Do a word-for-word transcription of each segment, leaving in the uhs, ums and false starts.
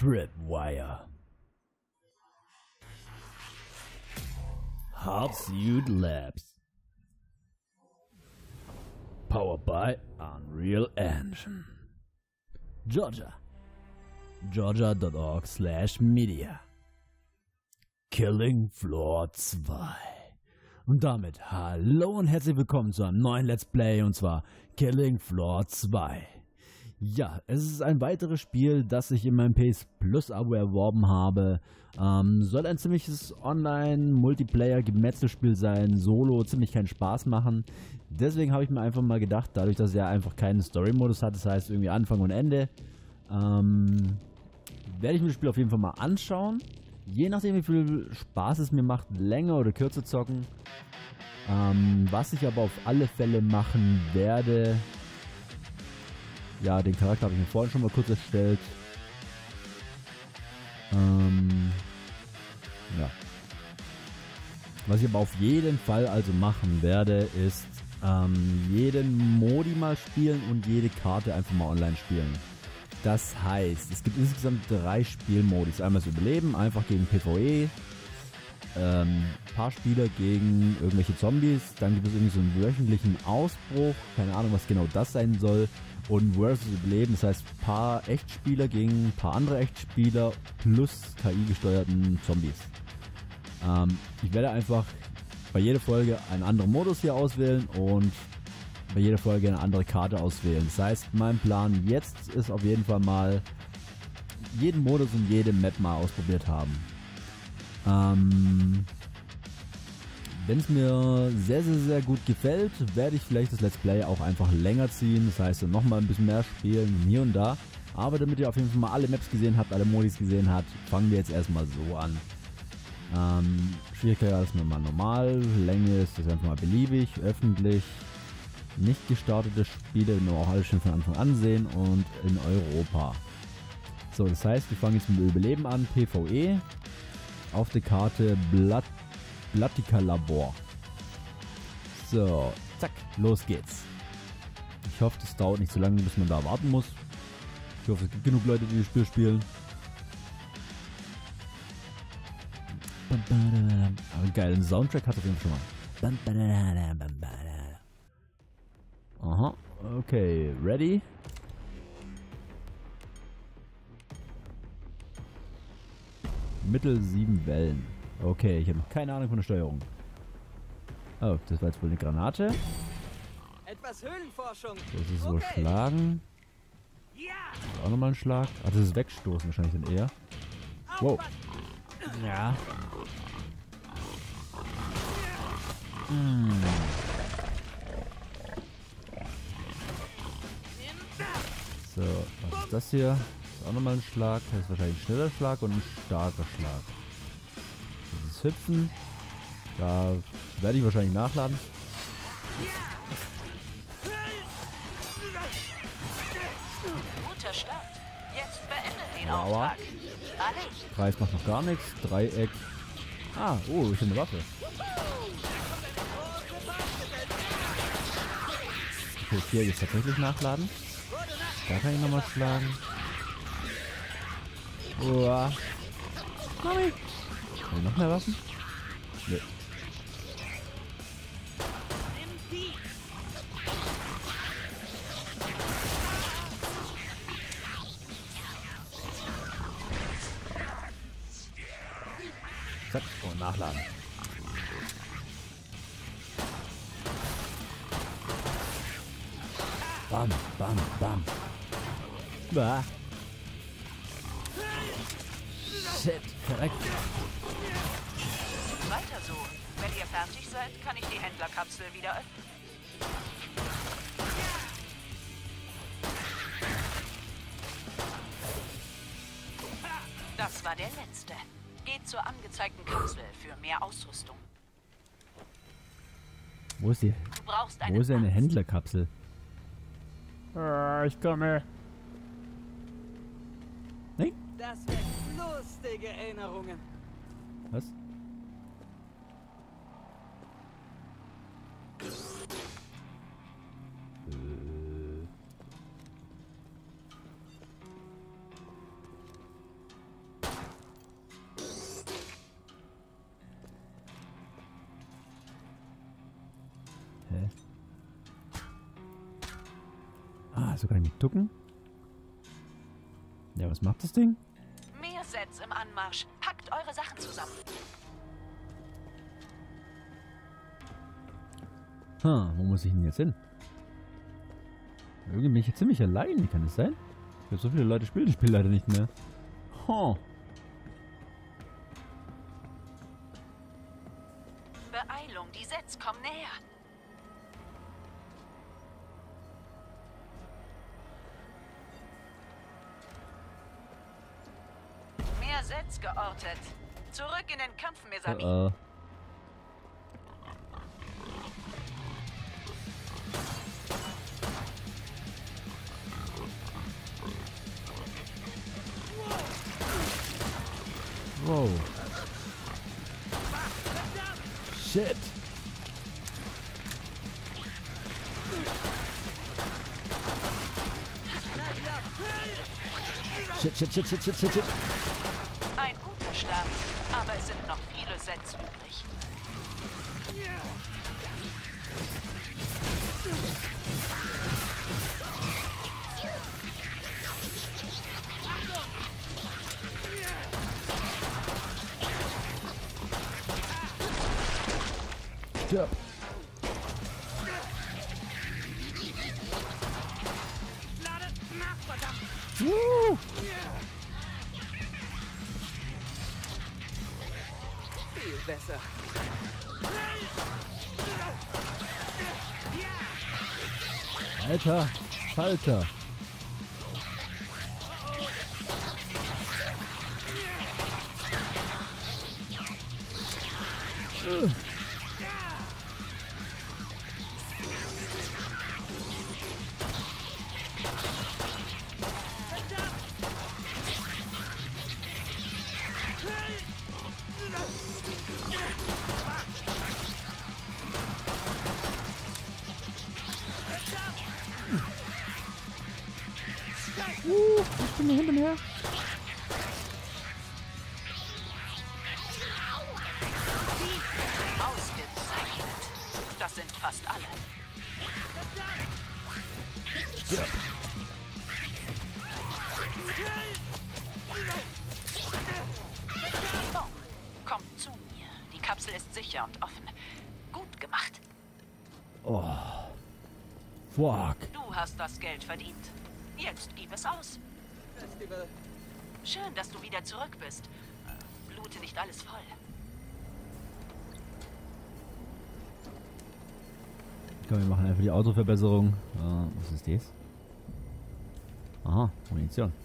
Tripwire. Half-Suit Labs. Powered by Unreal Engine. Georgia. Georgia dot org slash media. Killing Floor zwei. Und damit hallo und herzlich willkommen zu einem neuen Let's Play, und zwar Killing Floor zwei. Ja, es ist ein weiteres Spiel, das ich in meinem P S Plus Abo erworben habe. Ähm, soll ein ziemliches Online-Multiplayer-Gemetzelspiel sein, solo, ziemlich keinen Spaß machen. Deswegen habe ich mir einfach mal gedacht, dadurch, dass er einfach keinen Story-Modus hat, das heißt irgendwie Anfang und Ende, ähm, werde ich mir das Spiel auf jeden Fall mal anschauen. Je nachdem, wie viel Spaß es mir macht, länger oder kürzer zocken. Ähm, was ich aber auf alle Fälle machen werde... Ja, den Charakter habe ich mir vorhin schon mal kurz erstellt. Ähm, ja. Was ich aber auf jeden Fall also machen werde, ist ähm, jeden Modi mal spielen und jede Karte einfach mal online spielen. Das heißt, es gibt insgesamt drei Spielmodis. Einmal das Überleben, einfach gegen PvE. Ähm, paar Spieler gegen irgendwelche Zombies. Dann gibt es irgendwie so einen wöchentlichen Ausbruch. Keine Ahnung, was genau das sein soll. Und versus Überleben, das heißt paar Echtspieler gegen ein paar andere Echtspieler plus K I-gesteuerten Zombies. Ähm, ich werde einfach bei jeder Folge einen anderen Modus hier auswählen und bei jeder Folge eine andere Karte auswählen. Das heißt, mein Plan jetzt ist auf jeden Fall mal jeden Modus und jede Map mal ausprobiert haben. Ähm, Wenn es mir sehr, sehr, sehr gut gefällt, werde ich vielleicht das Let's Play auch einfach länger ziehen. Das heißt, nochmal ein bisschen mehr spielen, hier und da. Aber damit ihr auf jeden Fall mal alle Maps gesehen habt, alle Modis gesehen habt, fangen wir jetzt erstmal so an. Ähm, Schwierigkeit ist mal normal, Länge ist das einfach mal beliebig, öffentlich, nicht gestartete Spiele, nur auch alles schon von Anfang an sehen und in Europa. So, das heißt, wir fangen jetzt mit dem Überleben an, PvE, auf der Karte Blatt. Blattica Labor. So, zack, los geht's. Ich hoffe, das dauert nicht so lange, bis man da warten muss. Ich hoffe, es gibt genug Leute, die das Spiel spielen. Aber geil, einen Soundtrack hat es auf jeden Fall schon mal. Aha, okay, ready? Mittel sieben Wellen. Okay, ich habe noch keine Ahnung von der Steuerung. Oh, das war jetzt wohl eine Granate. Etwas Höhlenforschung. Das ist so okay. Schlagen. Ja. Auch nochmal ein Schlag. Ah, das ist Wegstoßen wahrscheinlich dann eher. Wow. Ja. Hm. So, was ist das hier? Das ist auch nochmal ein Schlag. Das ist wahrscheinlich ein schneller Schlag und ein starker Schlag. Das Hüpfen. Da werde ich wahrscheinlich nachladen. Guter Start. Jetzt beende den Aua. Auftrag. Alle. Kreis macht noch gar nichts. Dreieck. Ah, oh, ich finde eine Waffe. Okay, hier jetzt tatsächlich nachladen. Da kann ich nochmal schlagen. Uah. Mami. Haben wir noch mehr Waffen? Nee. Zack, und nachladen. Bam, bam, bam. Bah. Shit, verreckt. Weiter so. Wenn ihr fertig seid, kann ich die Händlerkapsel wieder öffnen. Das war der letzte. Geht zur angezeigten Kapsel für mehr Ausrüstung. Wo ist die? Du brauchst Wo ist eine Arzt. Händlerkapsel? Ah, ich komme. Nein? Das sind lustige Erinnerungen. Was? Äh. so gar nicht ducken. Ja, was macht das Ding? Mehr Sets im Anmarsch. Packt eure Sachen zusammen. Ha, wo muss ich denn jetzt hin? Irgendwie bin ich jetzt ziemlich allein. Wie kann das sein? Ich habe so viele Leute spielen das Spiel leider nicht mehr. Huh. Beeilung, die Sets kommen näher. Mehr Sets geortet. Zurück in den Kampf, mes amis. Uh, uh. Wow. Shit. Shit, shit, shit, shit, shit, shit, shit. Ein guter Start, aber es sind noch viele Sets übrig. Stirb. Woo. Viel besser. Alter, Falter. Ugh. Uh, ich bin hier hinten her. Ausgezeichnet. Das sind fast alle. Ja. Oh, kommt zu mir. Die Kapsel ist sicher und offen. Gut gemacht. Oh. Fuck. Du hast das Geld verdient. Jetzt gib es aus. Festival. Schön, dass du wieder zurück bist. Äh, Blute nicht alles voll. Komm, wir machen einfach die Autoverbesserung. Uh, was ist das? Aha, Munition.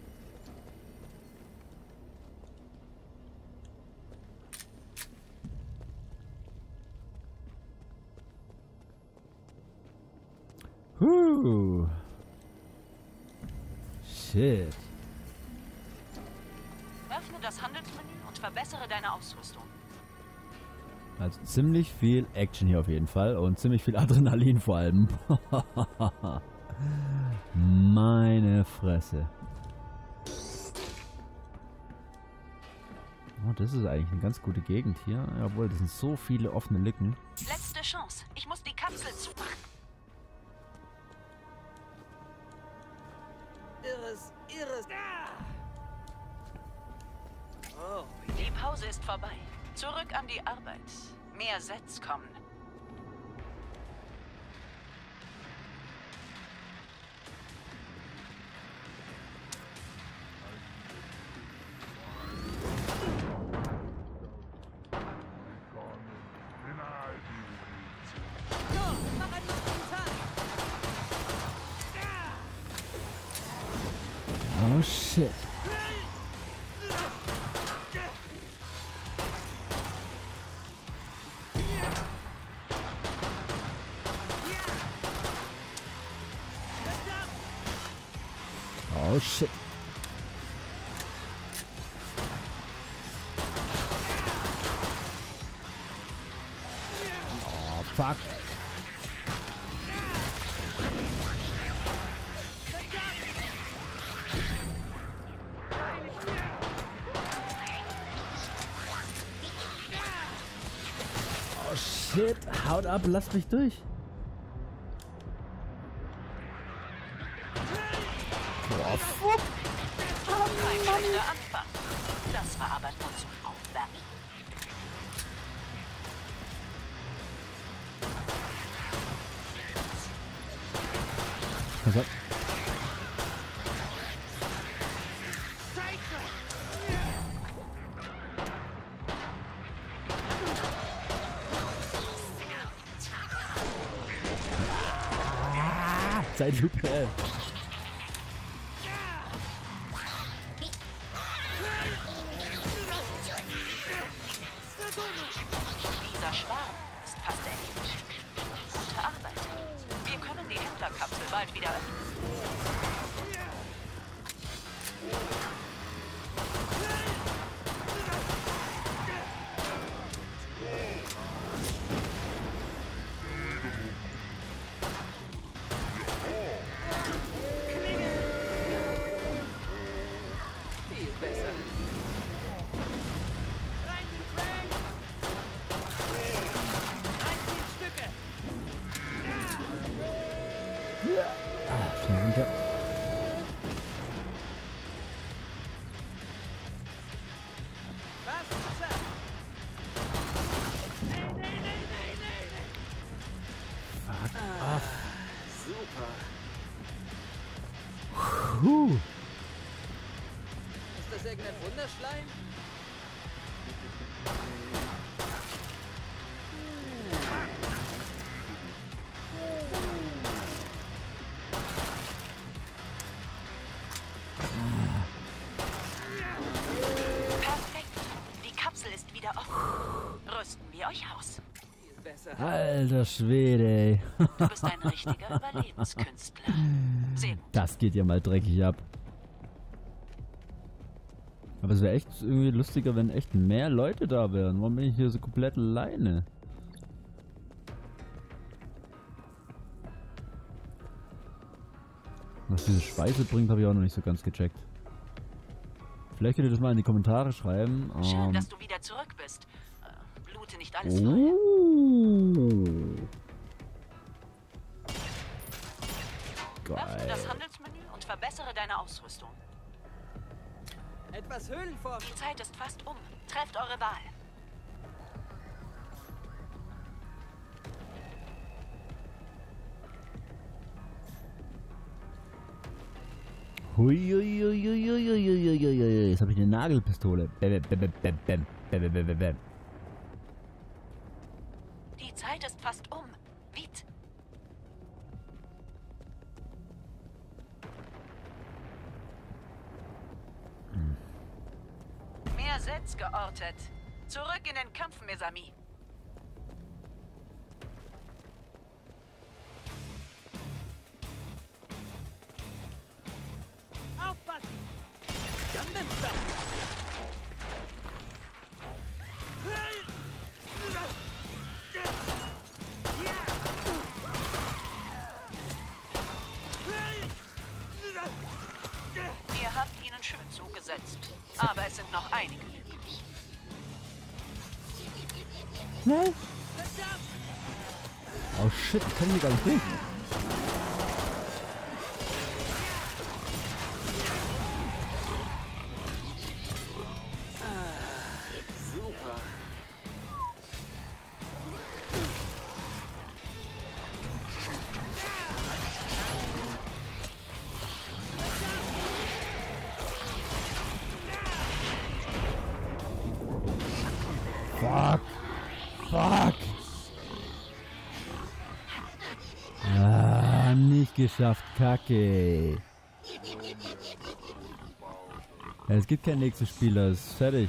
Huh. Shit. Öffne das Handelsmenü und verbessere deine Ausrüstung. Also ziemlich viel Action hier auf jeden Fall und ziemlich viel Adrenalin vor allem. Meine Fresse. Oh, das ist eigentlich eine ganz gute Gegend hier. Jawohl, das sind so viele offene Lücken. Letzte Chance. Ich muss die Kapsel zumachen. Irres, irres. Oh, Die Pause ist vorbei. Zurück an die Arbeit. Mehr Sets kommen. Go, mach einen spontan. Oh shit. Oh shit. Oh fuck. Oh shit. Haut ab, lasst mich durch. Boah, fuck. Kein schlechter Anfang. Das war aber nur zum Aufwärmen. Was hat? Zeitlupe. Dieser Schwarm ist fast erledigt. Gute Arbeit. Wir können die Händlerkapsel bald wieder öffnen. Viel besser. Rein mit Frank! dreizehn Stücke! Ah, schnell runter. Was? Sir? Nee, nee, nee, nee, nee, nee. Fuck. Ah, super. Puh. Ist das irgendein Wunderschleim? Perfekt. Die Kapsel ist wieder offen. Rüsten wir euch aus. Viel besser. Alter Schwede, ey. Du bist ein richtiger Überlebenskünstler. Sehr gut. Das geht ja mal dreckig ab. Aber es wäre echt irgendwie lustiger, wenn echt mehr Leute da wären. Warum bin ich hier so komplett alleine? Was diese Speise bringt, habe ich auch noch nicht so ganz gecheckt. Vielleicht könnt ihr das mal in die Kommentare schreiben. Schön, Ähm, dass du wieder zurück bist. Äh, blute nicht alles neu. oh. Öffne Geil. das Handelsmenü und verbessere deine Ausrüstung. Etwas Höhlenforschung. Die Zeit ist fast um. Trefft eure Wahl. Huiuiuiuiuiuiuiui. Jetzt habe ich eine Nagelpistole. Bäm, bäm, bäm, bäm, bäm, bäm, bäm, bäm, bäm. Die Zeit ist fast um. Wied. Mehr Sets geortet. Zurück in den Kampf, Mesami. Aufpassen! Gundam Stop! Ihr habt ihnen schön zugesetzt. Aber es sind noch einige übrig. Nein. Oh shit, ich kann hier gar nicht durch. Super. Fuck. Fuck. Ah, nicht geschafft. Kacke. Ja, es gibt kein nächstes Spiel, das ist fertig.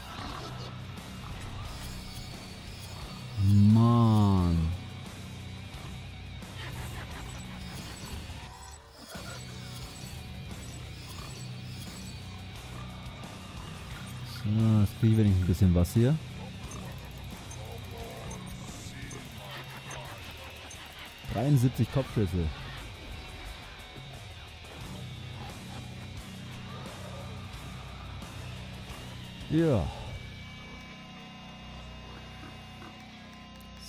Mann. So, jetzt kriege ich wenigstens ein bisschen was hier. dreiundsiebzig Kopfschüsse. Ja.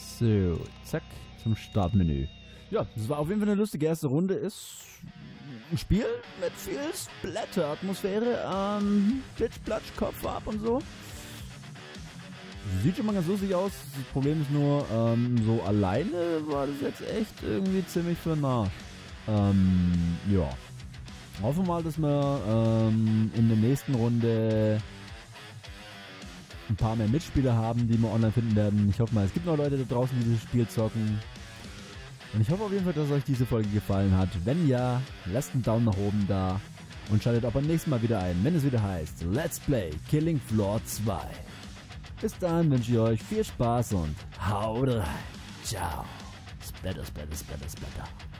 So, zack, zum Startmenü. Ja, das war auf jeden Fall eine lustige erste Runde. Ist ein Spiel mit viel Splatter-Atmosphäre, ähm, Bitch, Platsch, Kopf ab und so. Sieht schon mal ganz lustig aus. Das Problem ist nur, ähm, so alleine war das jetzt echt irgendwie ziemlich für den Arsch. Ähm, ja. Hoffen wir mal, dass wir ähm, in der nächsten Runde ein paar mehr Mitspieler haben, die wir online finden werden. Ich hoffe mal, es gibt noch Leute da draußen, die dieses Spiel zocken. Und ich hoffe auf jeden Fall, dass euch diese Folge gefallen hat. Wenn ja, lasst einen Daumen nach oben da und schaltet auch beim nächsten Mal wieder ein, wenn es wieder heißt Let's Play Killing Floor zwei. Bis dahin wünsche ich euch viel Spaß und haut rein. Ciao. Splatter, splatter, splatter, splatter.